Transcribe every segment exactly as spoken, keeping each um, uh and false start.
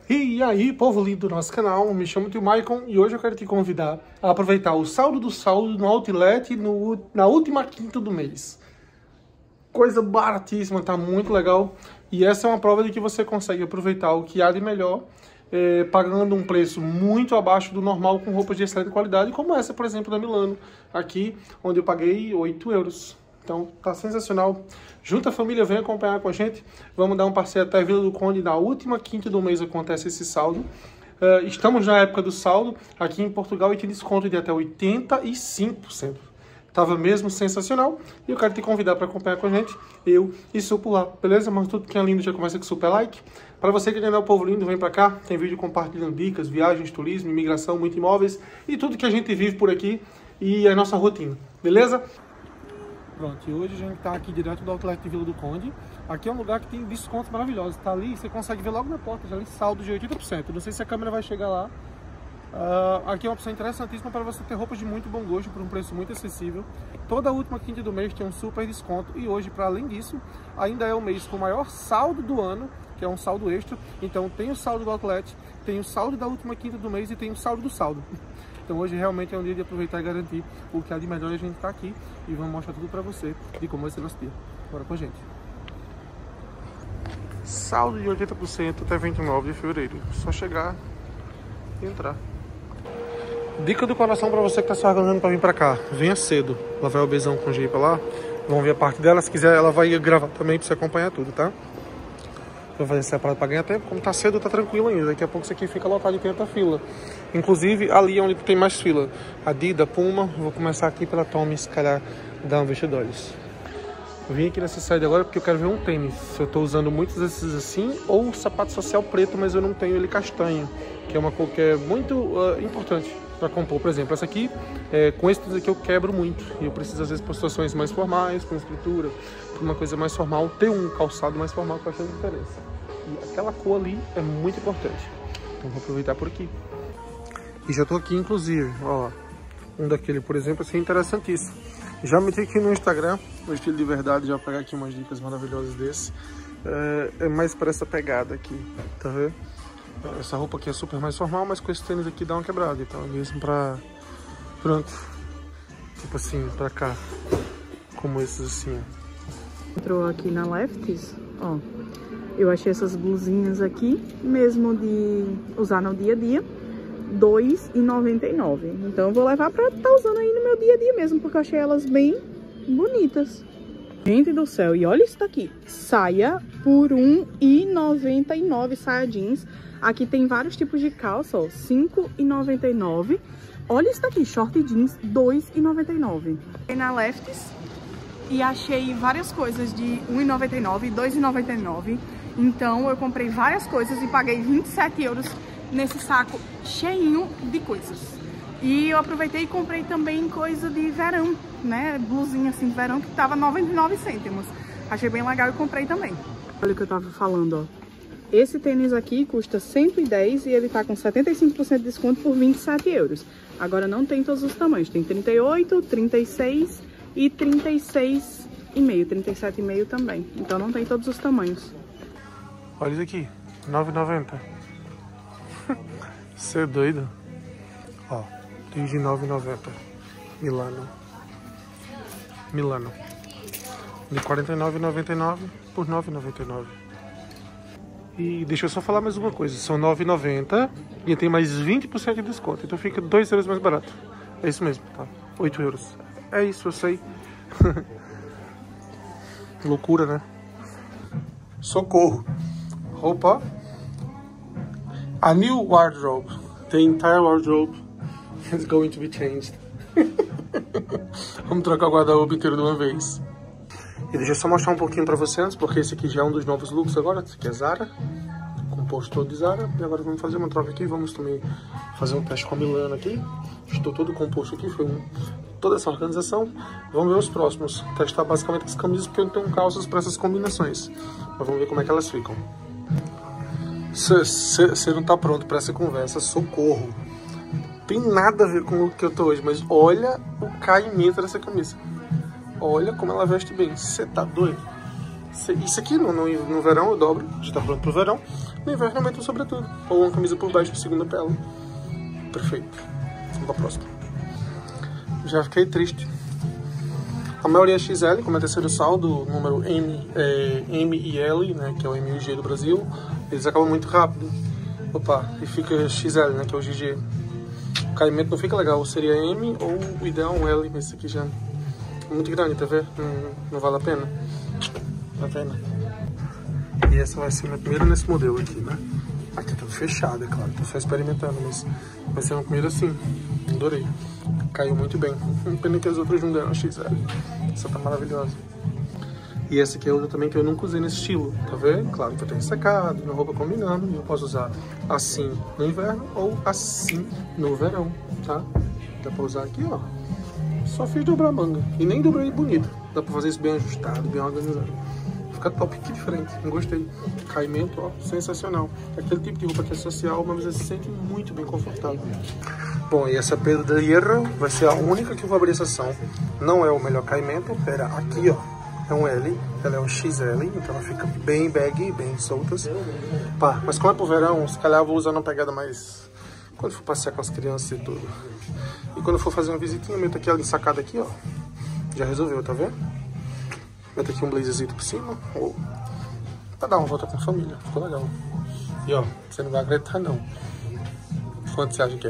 E aí, povo lindo do nosso canal, me chamo Tio Maicon e hoje eu quero te convidar a aproveitar o saldo do saldo no Outlet no, na última quinta do mês. Coisa baratíssima, tá muito legal. E essa é uma prova de que você consegue aproveitar o que há de melhor, é, pagando um preço muito abaixo do normal com roupas de excelente qualidade, como essa, por exemplo, da Milano, aqui, onde eu paguei oito euros. Então, tá sensacional. Junta a família, vem acompanhar com a gente. Vamos dar um passeio até a Vila do Conde. Na última quinta do mês acontece esse saldo. Uh, estamos na época do saldo aqui em Portugal e tem desconto de até oitenta e cinco por cento. Tava mesmo sensacional. E eu quero te convidar para acompanhar com a gente. Eu e Su por lá, beleza? Mas tudo que é lindo já começa com super like. Para você que ainda é o povo lindo, vem para cá. Tem vídeo compartilhando dicas, viagens, turismo, imigração, muito imóveis e tudo que a gente vive por aqui e a nossa rotina, beleza? Pronto, e hoje a gente está aqui direto do Outlet de Vila do Conde. Aqui é um lugar que tem descontos maravilhosos. Tá ali, você consegue ver logo na porta, já ali saldo de oitenta por cento. Não sei se a câmera vai chegar lá. Uh, aqui é uma opção interessantíssima para você ter roupas de muito bom gosto por um preço muito acessível. Toda a última quinta do mês tem um super desconto. E hoje, para além disso, ainda é o mês com o maior saldo do ano, que é um saldo extra. Então tem o saldo do Outlet, tem o saldo da última quinta do mês e tem o saldo do saldo. Então hoje realmente é um dia de aproveitar e garantir o que há de melhor. A gente tá aqui e vamos mostrar tudo pra você de como vai ser nosso dia. Bora com a gente. Saldo de oitenta por cento até vinte e nove de fevereiro. Só chegar e entrar. Dica do coração pra você que tá se organizando pra vir pra cá. Venha cedo. Lá vai o Bezão com o G pra lá. Vamos ver a parte dela. Se quiser ela vai gravar também pra você acompanhar tudo, tá? Vou fazer separado para ganhar tempo. Como tá cedo, tá tranquilo ainda. Daqui a pouco isso aqui fica lotado e tem outra fila. Inclusive, ali é onde tem mais fila. Adidas, Puma. Vou começar aqui pela Tommy, se calhar dar um vestido de olhos. Eu vim aqui nessa saída agora porque eu quero ver um tênis. Eu tô usando muitos desses assim, ou um sapato social preto, mas eu não tenho ele castanho, que é uma cor que é muito uh, importante para compor. Por exemplo, essa aqui, é, com esse aqui eu quebro muito. E eu preciso, às vezes, para situações mais formais, com escritura, para uma coisa mais formal, ter um calçado mais formal que eu acho a diferença. E aquela cor ali é muito importante. Então vou aproveitar por aqui. E já tô aqui, inclusive, ó, um daquele, por exemplo, assim, interessantíssimo. Já meti aqui no Instagram, no estilo de verdade, já vou pegar aqui umas dicas maravilhosas desse. É, é mais para essa pegada aqui, tá vendo? Essa roupa aqui é super mais formal, mas com esse tênis aqui dá uma quebrada. Então é mesmo pra... Pronto. Tipo assim, pra cá. Como esses assim, ó. Entrou aqui na Lefties, ó. Eu achei essas blusinhas aqui, mesmo de usar no dia a dia, dois e noventa e nove. Então eu vou levar pra estar usando aí no meu dia a dia mesmo, porque eu achei elas bem bonitas. Gente do céu, e olha isso daqui. Saia por um e noventa e nove, saia jeans. Aqui tem vários tipos de calça, ó, cinco e noventa e nove. Olha isso daqui, short jeans, dois e noventa e nove. Fui na Lefties e achei várias coisas de um e noventa e nove, dois e noventa e nove. Então eu comprei várias coisas e paguei vinte e sete euros nesse saco cheinho de coisas. E eu aproveitei e comprei também coisa de verão, né? Blusinha assim de verão que tava noventa e nove cêntimos. Achei bem legal e comprei também. Olha o que eu tava falando, ó. Esse tênis aqui custa cento e dez e ele tá com setenta e cinco por cento de desconto por vinte e sete euros. Agora não tem todos os tamanhos, tem trinta e oito, trinta e seis e trinta e seis e meio, trinta e sete e meio também. Então não tem todos os tamanhos. Olha isso aqui, nove e noventa. Você é doido? Ó, desde nove e noventa. Milano. Milano. De quarenta e nove e noventa e nove por nove e noventa e nove. E deixa eu só falar mais uma coisa. São nove e noventa e tem mais vinte por cento de desconto. Então fica dois euros mais barato. É isso mesmo, tá? oito euros. É isso, eu sei. Loucura, né? Socorro. Roupa. A new wardrobe. The entire wardrobe is going to be changed. Vamos trocar o guarda-roupa inteiro de uma vez. E deixa eu só mostrar um pouquinho pra você antes, porque esse aqui já é um dos novos looks agora. Esse aqui é Zara, composto todo de Zara. E agora vamos fazer uma troca aqui, vamos também fazer um teste com a Milano aqui. Estou todo composto aqui, foi um, toda essa organização. Vamos ver os próximos. Testar basicamente as camisas, porque eu não tenho calças para essas combinações. Mas vamos ver como é que elas ficam. Você não tá pronto para essa conversa, socorro. Tem nada a ver com o que eu tô hoje, mas olha o caimento dessa camisa. Olha como ela veste bem. Você tá doido? Cê, isso aqui no, no, no verão eu dobro. Já tá pronto pro verão. No inverno eu meto um sobretudo. Ou uma camisa por baixo de segunda pele. Perfeito. Vamos pra próxima. Já fiquei triste. A maioria é X L, como é terceiro saldo, número M, é, M e L, né, que é o M e o G do Brasil, eles acabam muito rápido. Opa, e fica X L, né, que é o G G. O caimento não fica legal, seria M ou o ideal um L, esse aqui já é muito grande, tá vendo? Não, não vale a pena. Tá vendo? E essa vai ser minha primeira nesse modelo aqui, né? Aqui tá tudo fechado, é claro, tô só experimentando, mas vai ser uma primeira assim. Adorei. Caiu muito bem. Pena que as outras não deram X L. Essa tá maravilhosa. E essa aqui é outra também que eu nunca usei nesse estilo, tá vendo? Claro que eu tenho secado, minha roupa combinando, e eu posso usar assim no inverno ou assim no verão, tá? Dá pra usar aqui, ó. Só fiz dobrar a manga. E nem dobrei bonito. Dá pra fazer isso bem ajustado, bem organizado. Fica top, que diferente. Eu gostei. Caimento, ó, sensacional. Aquele tipo de roupa que é social, mas você se sente muito bem confortável. Bom, e essa Pedro de Hierro vai ser a única que eu vou abrir essa ação. Não é o melhor caimento. Pera, aqui, ó. É um L, ela é um X L, então ela fica bem baggy, bem soltas. Pá, mas como é pro verão, se calhar eu vou usar uma pegada mais... Quando for passear com as crianças e tudo. E quando eu for fazer uma visitinha, eu meto aqui ela ensacada aqui, ó. Já resolveu, tá vendo? Meto aqui um blazerzinho por cima, ou... pra dar uma volta com a família, ficou legal. E ó, você não vai acreditar não. Quanto você acha que é?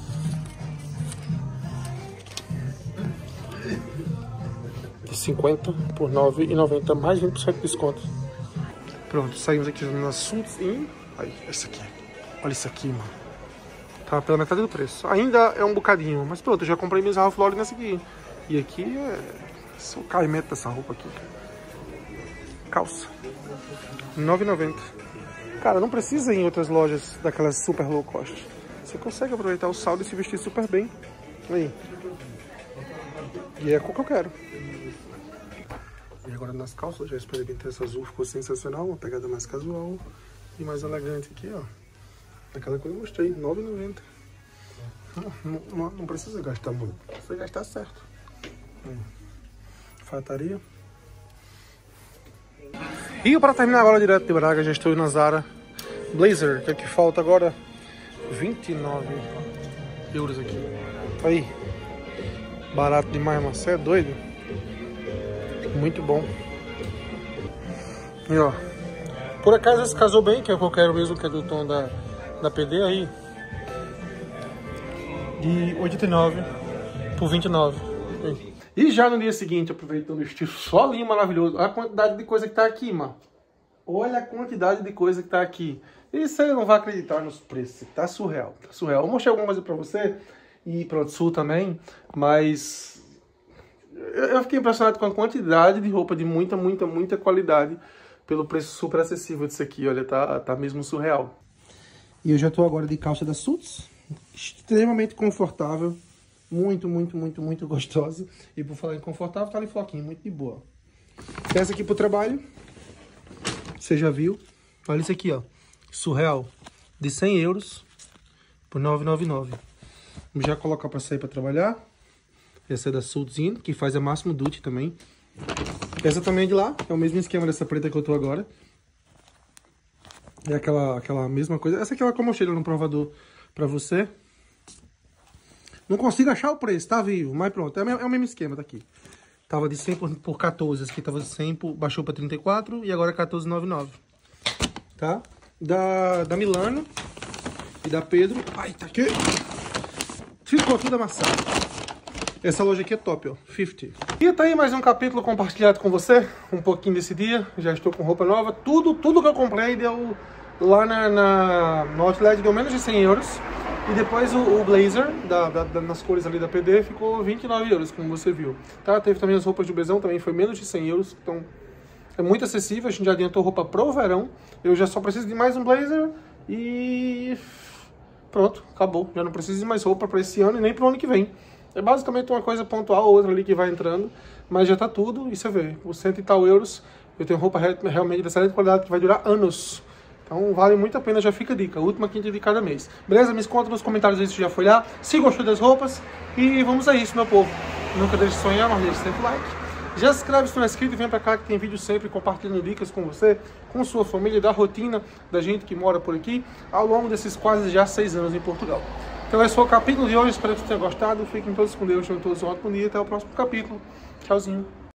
cinquenta por nove reais e noventa centavos, mais vinte por cento de desconto. Pronto, saímos aqui no assunto e... Aí, essa aqui. Olha isso aqui, mano. Tava pela metade do preço. Ainda é um bocadinho, mas pronto, eu já comprei minhas Ralph Lauren nessa aqui. E aqui é... Esse é o caimento dessa roupa aqui. Calça. nove reais e noventa centavos. Cara, não precisa ir em outras lojas daquelas super low cost. Você consegue aproveitar o saldo e se vestir super bem. Aí. E é a cor que eu quero. E agora nas calças, eu já experimentei essa azul, ficou sensacional, uma pegada mais casual e mais elegante aqui, ó. Aquela que eu mostrei, nove reais e noventa centavos. Não, não, não precisa gastar muito, você gastar certo. Hum. Fataria. E para terminar agora direto de Braga, já estou na Zara. Blazer, que é que falta agora? vinte e nove euros aqui. Aí, barato demais, mas você é doido? Muito bom. E ó, por acaso esse casou bem, que é o que eu quero mesmo, que é do tom da, da P D aí. De oitenta e nove por vinte e nove. E já no dia seguinte, aproveitando o estilo solinho maravilhoso, olha a quantidade de coisa que tá aqui, mano. Olha a quantidade de coisa que tá aqui. E você não vai acreditar nos preços, tá surreal, tá surreal. Eu mostrei alguma coisa pra você, e pra o Sul também, mas... Eu fiquei impressionado com a quantidade de roupa de muita, muita, muita qualidade pelo preço super acessível disso aqui, olha, tá, tá mesmo surreal. E eu já tô agora de calça da Suits, extremamente confortável, muito, muito, muito, muito gostosa. E por falar em confortável, tá ali floquinho, muito de boa. Essa aqui pro trabalho, você já viu, olha isso aqui, ó, surreal, de cem euros por nove reais e noventa e nove centavos. Vamos já colocar pra sair pra trabalhar. Essa é da Sultzin, que faz a Máximo Duty também. Essa também é de lá, é o mesmo esquema dessa preta que eu tô agora. É aquela, aquela mesma coisa. Essa aqui é como eu cheiro no provador pra você. Não consigo achar o preço, tá vivo, mas pronto, é o, é o mesmo esquema daqui. Tava de cem por, por quatorze, esse aqui tava de cem, por, baixou pra trinta e quatro e agora quatorze reais e noventa e nove centavos. Tá? Da, da Milano e da Pedro. Ai, tá aqui. Ficou tudo amassado. Essa loja aqui é top, ó, cinquenta. E tá aí mais um capítulo compartilhado com você, um pouquinho desse dia. Já estou com roupa nova, tudo, tudo que eu comprei deu lá na, na, no Outlet, deu menos de cem euros. E depois o, o blazer, da, da, da, nas cores ali da P D, ficou vinte e nove euros, como você viu. Tá? Teve também as roupas de besão, também foi menos de cem euros, então é muito acessível. A gente já adiantou roupa pro verão. Eu já só preciso de mais um blazer e pronto, acabou. Já não preciso de mais roupa para esse ano e nem pro ano que vem. É basicamente uma coisa pontual ou outra ali que vai entrando, mas já tá tudo, e você vê, por cento e tal euros, eu tenho roupa realmente de excelente qualidade que vai durar anos. Então vale muito a pena, já fica a dica, a última quinta de cada mês. Beleza? Me conta nos comentários aí se já foi lá, se gostou das roupas, e vamos a isso, meu povo. Nunca deixe de sonhar, mas deixe sempre like. Já se inscreve se não é inscrito e vem pra cá que tem vídeo sempre compartilhando dicas com você, com sua família, da rotina da gente que mora por aqui ao longo desses quase já seis anos em Portugal. Então esse foi o capítulo de hoje, espero que você tenha gostado. Fiquem todos com Deus, tenham todos um ótimo dia, até o próximo capítulo. Tchauzinho.